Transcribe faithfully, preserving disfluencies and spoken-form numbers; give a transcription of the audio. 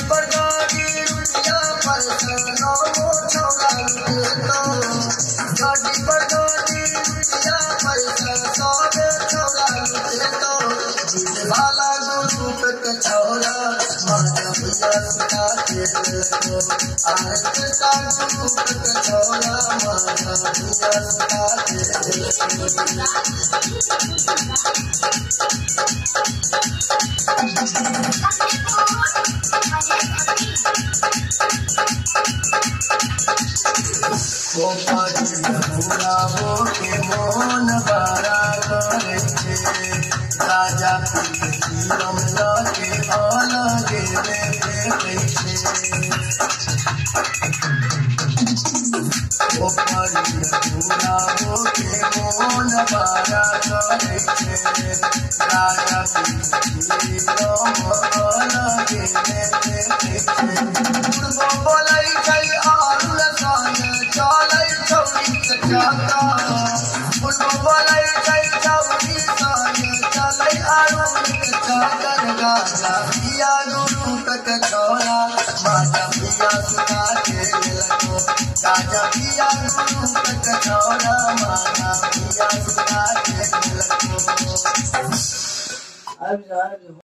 बरगाड़ी रुपया पैसा नौ छोड़ा तो गाड़ी बरगाड़ी रुपया पैसा सब छोड़ा तो भाला गुरु पे छोड़ा माता भैया सुना के तो आरकेस्ट्रा गुरु पे छोड़ा माता भैया सुना के पूरा हो के मोहन बारा करे राजा जीवन लगे अलगे देखे पूरा हो के मोहन बारा करे राजा जीवन अलगे देखे बोलाई गई आरुल साने चले छौरी चाचा उनको बोलाई गई छौरी साने चले आरुल चाचा गाजा पिया गुरु तक छोड़ा माता पिया सुना के लगो गाजा पिया गुरु तक छोड़ा माता पिया सुना के लगो।